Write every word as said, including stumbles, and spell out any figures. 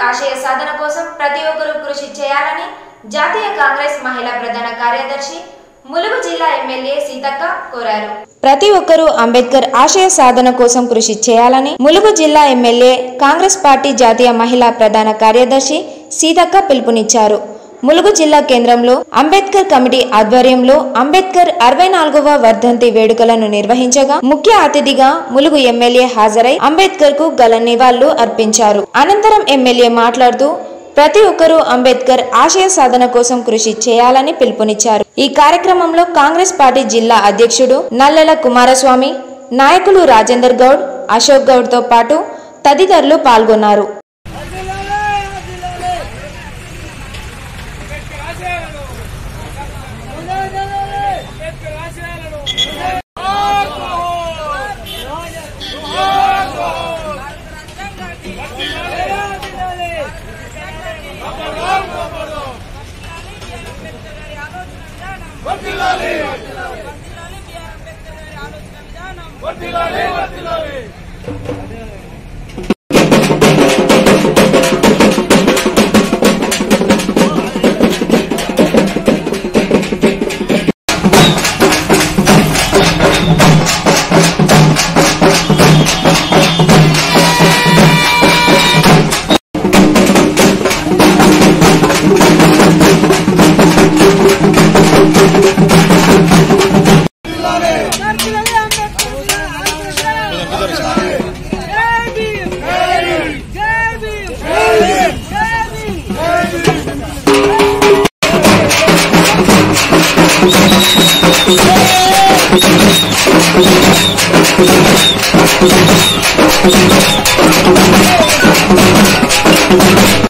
ఆశయ సాధన కోసం ప్రతి ఒక్కరూ కృషి చేయాలని జాతీయ కాంగ్రెస్ మహిళా ప్రధాన కార్యదర్శి ములుగు జిల్లా ఎమ్మెల్యే సీతక్క కోరారు. ప్రతి ఒక్కరూ అంబేద్కర్ ఆశయ సాధన కోసం కృషి చేయాలని ములుగు జిల్లా ఎమ్మెల్యే కాంగ్రెస్ పార్టీ జాతీయ మహిళా ప్రధాన కార్యదర్శి సీతక్క పిలుపునిచ్చారు. ములుగు జిల్లా కేంద్రంలో అంబేద్కర్ కమిటీ ఆధ్వర్యంలో అంబేద్కర్ అరవై నాలుగవ వర్ధంతి వేడుకలను నిర్వహించగా ముఖ్య అతిథిగా ములుగు ఎమ్మెల్యే హాజరై అంబేద్కర్ కు గల నివాళులు అర్పించారు. అనంతరం ఎమ్మెల్యే మాట్లాడుతూ ప్రతి ఒక్కరూ అంబేద్కర్ ఆశయ సాధన కోసం కృషి చేయాలని పిలుపునిచ్చారు. ఈ కార్యక్రమంలో కాంగ్రెస్ పార్టీ జిల్లా అధ్యక్షుడు నల్లల కుమారస్వామి, నాయకులు రాజేందర్ గౌడ్, అశోక్ గౌడ్ తో పాటు తదితరులు పాల్గొన్నారు. We'll be right back.